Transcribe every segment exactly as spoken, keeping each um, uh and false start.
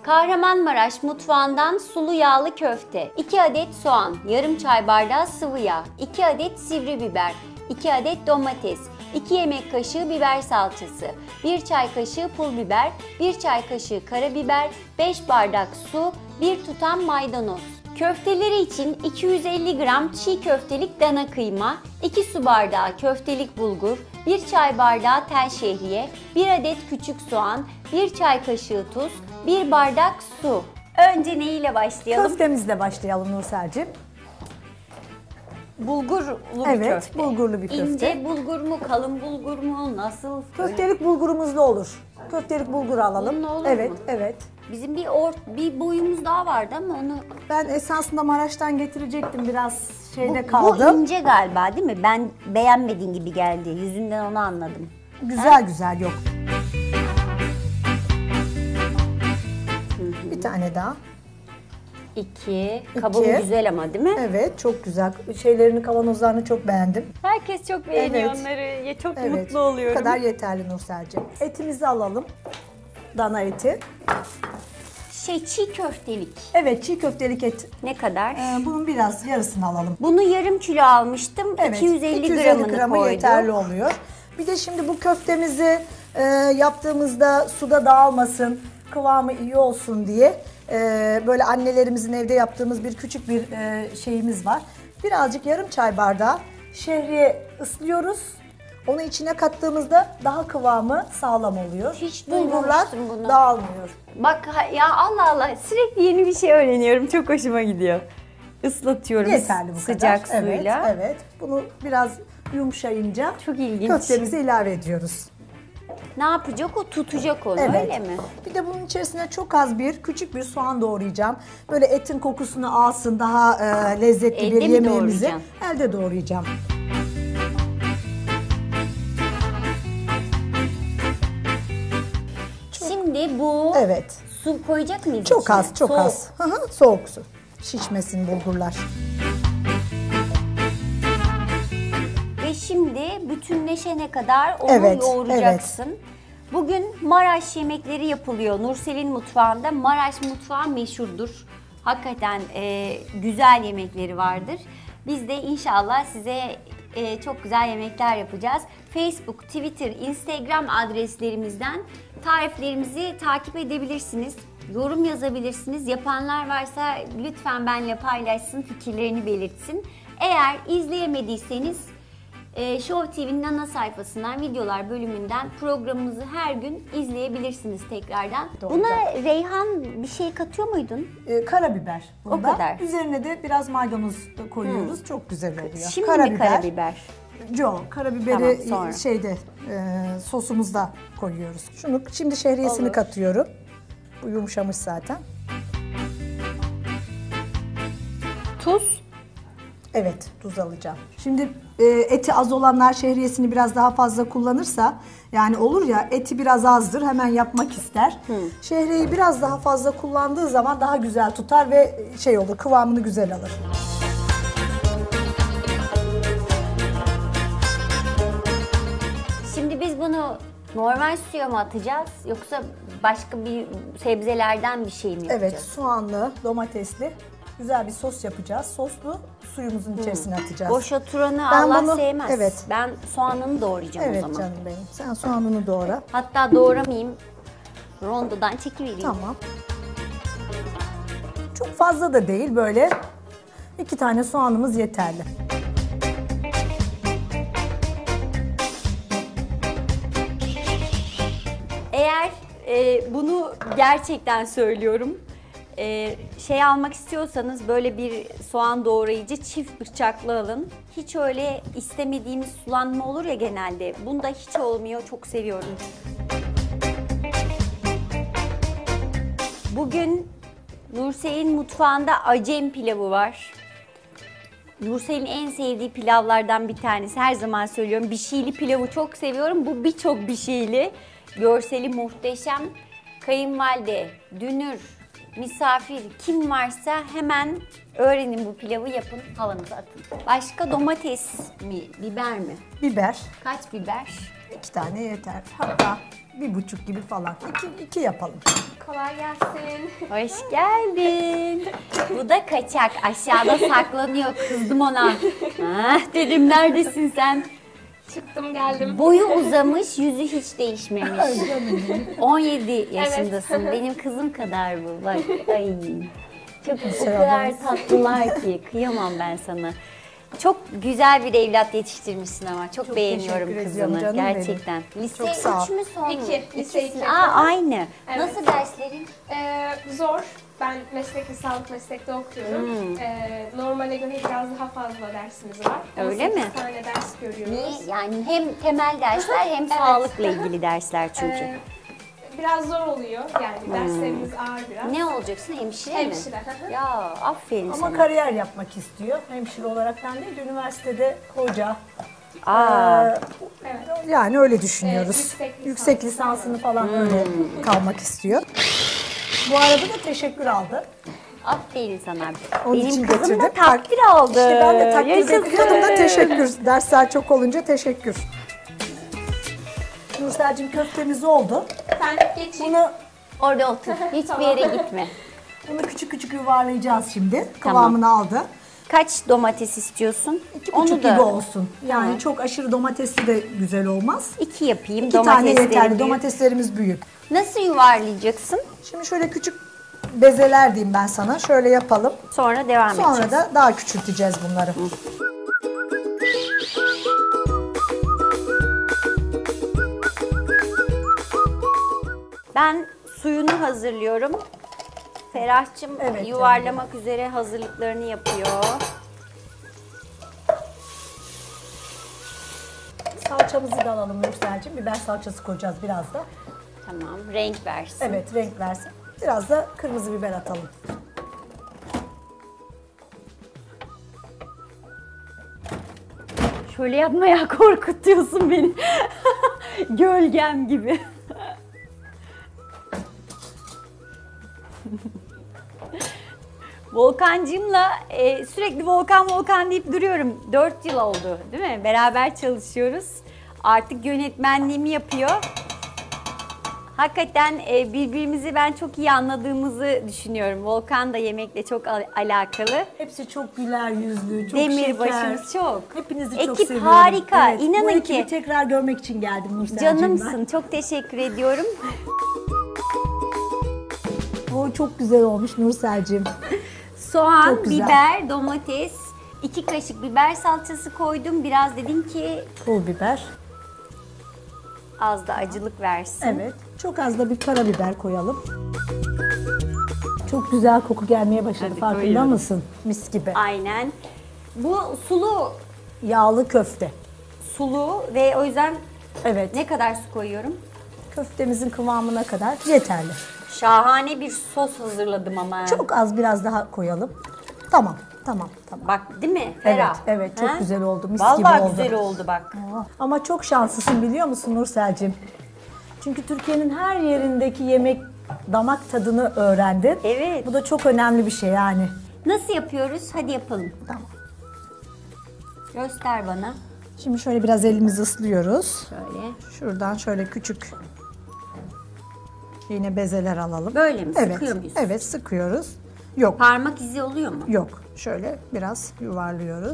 Kahramanmaraş mutfağından sulu yağlı köfte, iki adet soğan, yarım çay bardağı sıvı yağ, iki adet sivri biber, iki adet domates, iki yemek kaşığı biber salçası, bir çay kaşığı pul biber, bir çay kaşığı karabiber, beş bardak su, bir tutam maydanoz. Köfteleri için iki yüz elli gram çiğ köftelik dana kıyma, iki su bardağı köftelik bulgur, bir çay bardağı tel şehriye, bir adet küçük soğan, bir çay kaşığı tuz, bir bardak su. Önce neyle başlayalım? Köftemizle başlayalım Nursel'cim. Bulgurlu bir Evet, köfte. bulgurlu bir köfte. İnce bulgur mu, kalın bulgur mu, nasıl? Köftelik bulgurumuzla olur. Köftelik bulgur alalım. Bununla olur evet, mu? evet. Bizim bir or bir boyumuz daha vardı ama onu... Ben esasında Maraş'tan getirecektim, biraz şeyde Bu, kaldım. bu ince galiba değil mi? Ben beğenmediğin gibi geldi. Yüzünden onu anladım. Güzel ha? Güzel yok. Hı-hı. Bir tane daha. İki. Kabuğu İki. Güzel ama değil mi? Evet, çok güzel. Şeylerini, kavanozlarını çok beğendim. Herkes çok beğeniyor evet. onları. Ya çok evet. mutlu oluyorum. Bu kadar yeterli Nursel'cim. Etimizi alalım. Dana eti. Şey çiğ köftelik. Evet, çiğ köftelik et. Ne kadar? Ee, bunun biraz yarısını alalım. Bunu yarım kilo almıştım. Evet, iki yüz elli, iki yüz elli gramını gramı koydum. Yeterli oluyor. Bir de şimdi bu köftemizi e, yaptığımızda suda dağılmasın, kıvamı iyi olsun diye e, böyle annelerimizin evde yaptığımız bir küçük bir e, şeyimiz var. Birazcık yarım çay bardağı şehriye ıslıyoruz. Onu içine kattığımızda daha kıvamı sağlam oluyor. Hiç bulgurlar bunu. dağılmıyor. Bak ya Allah Allah, sürekli yeni bir şey öğreniyorum. Çok hoşuma gidiyor. Islatıyoruz yeterli bu sıcak kadar. suyla. Evet, evet. Bunu biraz yumuşayınca çok ilginç. Köftemizi ilave ediyoruz. Ne yapacak o? Tutacak onu evet. öyle mi? Bir de bunun içerisine çok az bir küçük bir soğan doğrayacağım. Böyle etin kokusunu alsın, daha e, lezzetli Elde bir yemeğimizi. Elde doğrayacağım. Şimdi bu evet. su koyacak mıyız Çok içine? az, çok Soğuk. az. Soğuk su. Şişmesin bulgurlar. Ve şimdi bütünleşene kadar onu evet, yoğuracaksın. Evet. Bugün Maraş yemekleri yapılıyor. Nursel'in mutfağında. Maraş mutfağı meşhurdur. Hakikaten e, güzel yemekleri vardır. Biz de inşallah size e, çok güzel yemekler yapacağız. Facebook, Twitter, Instagram adreslerimizden tariflerimizi takip edebilirsiniz. Yorum yazabilirsiniz. Yapanlar varsa lütfen benimle paylaşsın, fikirlerini belirtsin. Eğer izleyemediyseniz e, Show T V'nin ana sayfasından, videolar bölümünden programımızı her gün izleyebilirsiniz tekrardan. Doğru. Buna Reyhan bir şey katıyor muydun? Ee, karabiber. Bunda. O kadar. Üzerine de biraz maydanoz koyuyoruz. Hmm. Çok güzel oluyor. Şimdi karabiber. mi karabiber? Yo, karabiberi tamam, şeyde e, sosumuzda koyuyoruz. Şunu şimdi şehriyesini olur. Katıyorum. Bu yumuşamış zaten. Tuz. Evet, tuz alacağım. Şimdi e, eti az olanlar şehriyesini biraz daha fazla kullanırsa, yani olur ya eti biraz azdır, hemen yapmak ister. Hmm. Şehriyeyi biraz daha fazla kullandığı zaman daha güzel tutar ve şey olur, kıvamını güzel alır. Şimdi biz bunu normal suya mı atacağız yoksa başka bir sebzelerden bir şey mi yapacağız? Evet, soğanlı, domatesli güzel bir sos yapacağız. Soslu suyumuzun hmm. içerisine atacağız. Boş oturanı ben Allah bunu, sevmez. Evet. Ben soğanını doğrayacağım evet, o zaman. Evet canım benim. Sen soğanını doğra. Hatta doğramayayım. Rondodan çekivereyim. Tamam. Çok fazla da değil, böyle iki tane soğanımız yeterli. Eğer e, bunu gerçekten söylüyorum, e, şey almak istiyorsanız böyle bir soğan doğrayıcı çift bıçaklı alın. Hiç öyle istemediğimiz sulanma olur ya genelde. Bunda hiç olmuyor, çok seviyorum. Bugün Nursel'in mutfağında Acem pilavı var. Nursel'in en sevdiği pilavlardan bir tanesi. Her zaman söylüyorum, bir şeyli pilavı çok seviyorum. Bu birçok bir şeyli. Görseli muhteşem. Kayınvalide, dünür, misafir kim varsa hemen öğrenin bu pilavı, yapın, havanıza atın. Başka domates mi, biber mi? Biber. Kaç biber? İki tane yeter. Hatta bir buçuk gibi falan. İki, iki yapalım. Kolay gelsin. Hoş geldin. Bu da kaçak. Aşağıda saklanıyor. Kızdım ona. Ah dedim, neredesin sen? Çıktım geldim. Boyu uzamış, yüzü hiç değişmemiş. on yedi yaşındasın. Benim kızım kadar bu. Bak, ay. Çok o kadar tatlılar ki. Kıyamam ben sana. Çok güzel bir evlat yetiştirmişsin ama. Çok, Çok beğeniyorum teşekkür ediyorum kızını. canım Gerçekten. Lise Çok sağ ol. üç mü son mu? İki, lise İkisi- iki. Aa, aynı. Evet. Nasıl derslerin? Ee, zor. Ben meslekli sağlık meslekte okuyorum. Hmm. Ee, normale göre biraz daha fazla dersimiz var. Öyle on sekiz mi? tane ders görüyoruz. Niye? Yani hem temel dersler hem Evet. sağlıkla ilgili dersler çünkü. Ee, biraz zor oluyor. Yani derslerimiz ağır biraz. Ne olacaksın? Hemşire, Hemşire, mi? hı hı. Ya aferin Ama sana. kariyer yapmak istiyor. Hemşire olaraktan değil, üniversitede hoca. Aa, Ee, Evet. Yani öyle düşünüyoruz. Ee, yüksek lisans. Yüksek lisansını falan öyle kalmak istiyor. Bu arada da teşekkür aldı. aferin sana. Onun için Benim kızım da getirdim. takdir aldı. İşte ben de takdir Yaşasın. bekliyordum da teşekkür. Dersler çok olunca teşekkür. Nursel'cim köftemiz oldu. Ben geçeyim. Bunu Orada otur. Hiçbir yere gitme. bunu küçük küçük yuvarlayacağız şimdi. Tamam. Kıvamını aldı. Kaç domates istiyorsun? İki buçuk gibi olsun. Yani Tamam. çok aşırı domatesli de güzel olmaz. İki yapayım. İki tane Domatesleri yeterli. büyük. Domateslerimiz büyük. Nasıl yuvarlayacaksın? Şimdi şöyle küçük bezeler diyeyim ben sana. Şöyle yapalım. Sonra devam edeceğiz. Sonra da daha küçülteceğiz bunları. Ben suyunu hazırlıyorum. Ferah'cığım Evet, yuvarlamak üzere hazırlıklarını yapıyor. Salçamızı da alalım Nursel'cim. Biber salçası koyacağız biraz da. Tamam, renk versin. Evet, renk versin. Biraz da kırmızı biber atalım. Şöyle yapma ya, korkutuyorsun beni. Gölgem gibi. Volkancığımla e, sürekli Volkan Volkan deyip duruyorum. dört yıl oldu değil mi? Beraber çalışıyoruz. Artık yönetmenliğimi yapıyor. Hakikaten e, birbirimizi ben çok iyi anladığımızı düşünüyorum. Volkan da yemekle çok al- alakalı. Hepsi çok güler yüzlü, çok Demir şeker. başımız çok. Hepinizi Ekip çok seviyorum. harika. Evet, İnanın bu ekibi ki. tekrar görmek için geldim Nursel'cim ben. Canımsın. Çok teşekkür ediyorum. O çok güzel olmuş Nursel'cim. Soğan, Çok güzel. biber, domates, iki kaşık biber salçası koydum. Biraz dedim ki Pul biber. az da acılık versin. Evet. Çok az da bir karabiber koyalım. Çok güzel koku gelmeye başladı. Hadi Farkında koyuyorum. mısın? Mis gibi. Aynen. Bu sulu, Yağlı köfte. sulu ve o yüzden Evet. ne kadar su koyuyorum? Köftemizin kıvamına kadar yeterli. Şahane bir sos hazırladım ama. Çok az biraz daha koyalım. Tamam. Tamam. Tamam. Bak değil mi? Evet, Ferah. evet, çok Ha? güzel oldu, mis Vallahi gibi oldu. güzel oldu bak. Ama çok şanslısın biliyor musun Nursel'cim? Çünkü Türkiye'nin her yerindeki yemek damak tadını öğrendin. Evet. Bu da çok önemli bir şey yani. Nasıl yapıyoruz? Hadi yapalım. Tamam. Göster bana. Şimdi şöyle biraz elimizi ıslıyoruz. Şöyle. Şuradan şöyle küçük yine bezeler alalım. Böyle mi? Evet. Sıkıyor muyuz? Evet, sıkıyoruz. Yok, Parmak izi oluyor mu? yok. Şöyle biraz yuvarlıyoruz.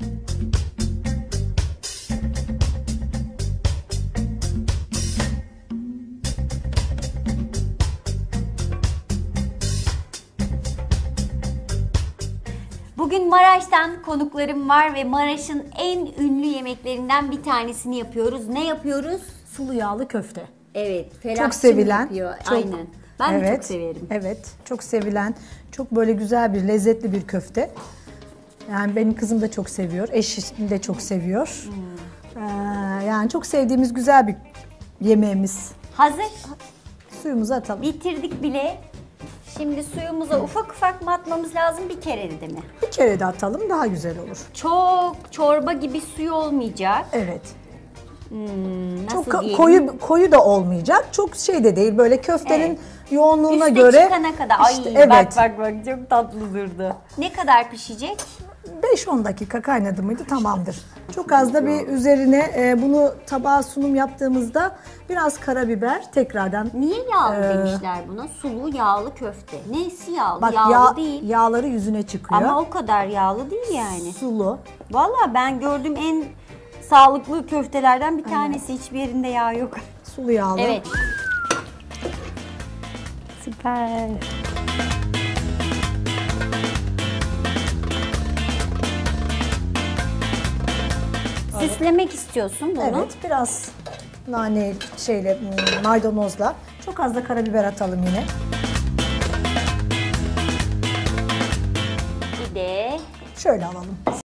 Bugün Maraş'tan konuklarım var ve Maraş'ın en ünlü yemeklerinden bir tanesini yapıyoruz. Ne yapıyoruz? Sulu yağlı köfte. Evet, Ferah'cığım Çok sevilen. yapıyor. Çok- Aynen. Ben de çok Evet, severim. Evet, çok sevilen, çok böyle güzel bir, lezzetli bir köfte. Yani benim kızım da çok seviyor, eşim de çok seviyor. Hmm. Ee, yani çok sevdiğimiz güzel bir yemeğimiz. Hazır. Suyumuzu atalım. Bitirdik bile. Şimdi suyumuza ufak ufak mı atmamız lazım, bir kere de mi? Bir kere de atalım, daha güzel olur. Çok çorba gibi suyu olmayacak. Evet. Hmm, nasıl Çok ka- diyelim? koyu koyu da olmayacak. Çok şey de değil. Böyle köftenin Evet. yoğunluğuna Üste göre. çıkana kadar. İşte, Ay evet. bak bak bak, çok tatlı durdu. Ne kadar pişecek? beş on dakika kaynadı mıydı tamamdır. Çok az da bir üzerine e, bunu tabağa sunum yaptığımızda biraz karabiber tekrardan. Niye yağlı Ee, demişler buna? Sulu yağlı köfte. Nesi yağlı? Bak yağlı yağ, değil. yağları yüzüne çıkıyor. Ama o kadar yağlı değil yani. Sulu. Vallahi ben gördüğüm en sağlıklı köftelerden bir tanesi. Hiçbir yerinde yağ yok. Sulu yağlı. Evet. Süper. Süslemek istiyorsun bunu. Evet, biraz nane şeyle hmm, maydanozla. Çok az da karabiber atalım yine. Bir de Şöyle alalım.